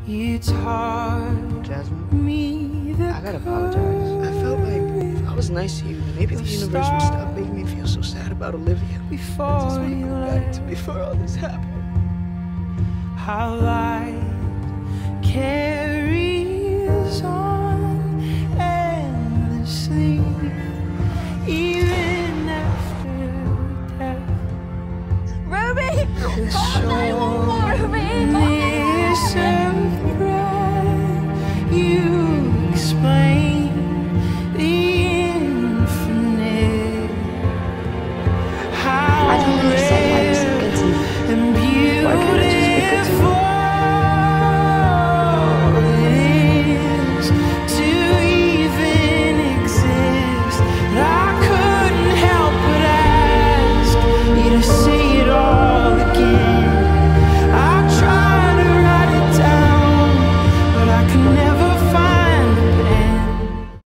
You taught Jasmine, me the I gotta apologize. I felt like if I was nice to you, then maybe the universe would stop making me feel so sad about Olivia. Before I just want to you go back to before all this happened. how life